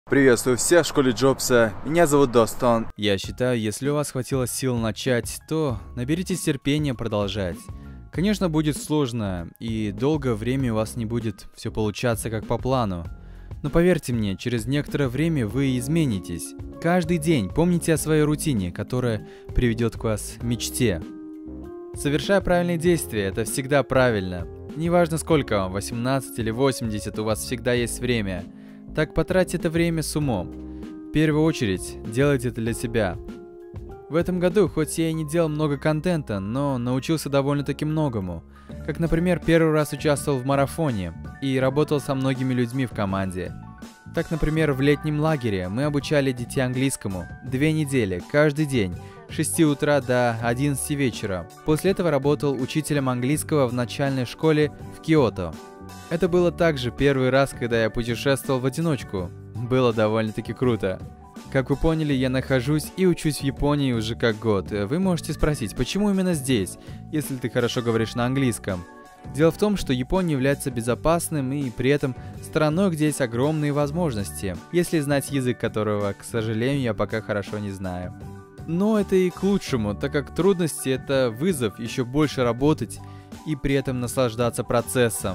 Приветствую всех в школе Джобса, меня зовут Достон. Я считаю, если у вас хватило сил начать, то наберитесь терпения продолжать. Конечно, будет сложно, и долгое время у вас не будет все получаться как по плану. Но поверьте мне, через некоторое время вы изменитесь. Каждый день помните о своей рутине, которая приведет к вас мечте. Совершая правильные действия, это всегда правильно. Неважно сколько вам, 18 или 80, у вас всегда есть время. Так потратьте это время с умом. В первую очередь, делайте это для себя. В этом году, хоть я и не делал много контента, но научился довольно-таки многому. Как, например, первый раз участвовал в марафоне и работал со многими людьми в команде. Так, например, в летнем лагере мы обучали детей английскому 2 недели, каждый день, с 6 утра до 11 вечера. После этого работал учителем английского в начальной школе в Киото. Это было также первый раз, когда я путешествовал в одиночку. Было довольно-таки круто. Как вы поняли, я нахожусь и учусь в Японии уже как год. Вы можете спросить, почему именно здесь, если ты хорошо говоришь на английском? Дело в том, что Япония является безопасным и при этом страной, где есть огромные возможности, если знать язык которого, к сожалению, я пока хорошо не знаю. Но это и к лучшему, так как трудности — это вызов еще больше работать и при этом наслаждаться процессом.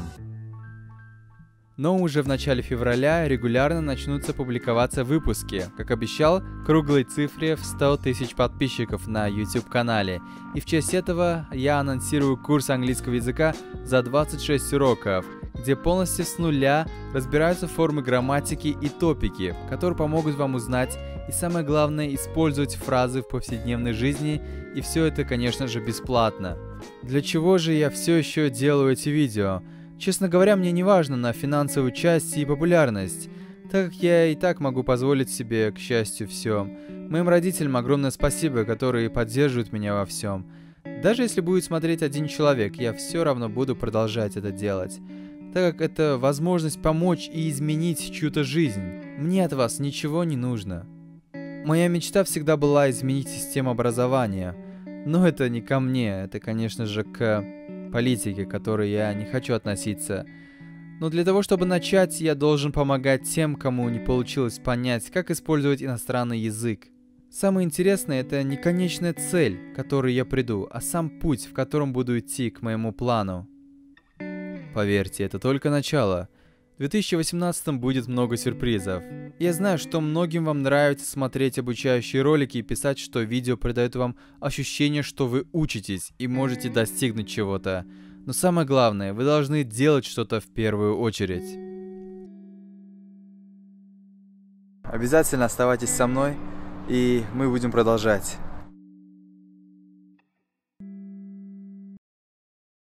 Но уже в начале февраля регулярно начнутся публиковаться выпуски, как обещал, круглой цифре в 100 тысяч подписчиков на YouTube-канале. И в честь этого я анонсирую курс английского языка за 26 уроков, где полностью с нуля разбираются формы грамматики и топики, которые помогут вам узнать и, самое главное, использовать фразы в повседневной жизни, и все это, конечно же, бесплатно. Для чего же я все еще делаю эти видео? Честно говоря, мне не важно на финансовую часть и популярность, так как я и так могу позволить себе, к счастью, все. Моим родителям огромное спасибо, которые поддерживают меня во всем. Даже если будет смотреть один человек, я все равно буду продолжать это делать, так как это возможность помочь и изменить чью-то жизнь. Мне от вас ничего не нужно. Моя мечта всегда была изменить систему образования, но это не ко мне, это, конечно же, к политике, к которой я не хочу относиться. Но для того, чтобы начать, я должен помогать тем, кому не получилось понять, как использовать иностранный язык. Самое интересное — это не конечная цель, к которой я приду, а сам путь, в котором буду идти к моему плану. Поверьте, это только начало. В 2018 будет много сюрпризов. Я знаю, что многим вам нравится смотреть обучающие ролики и писать, что видео придает вам ощущение, что вы учитесь и можете достигнуть чего-то. Но самое главное, вы должны делать что-то в первую очередь. Обязательно оставайтесь со мной, и мы будем продолжать.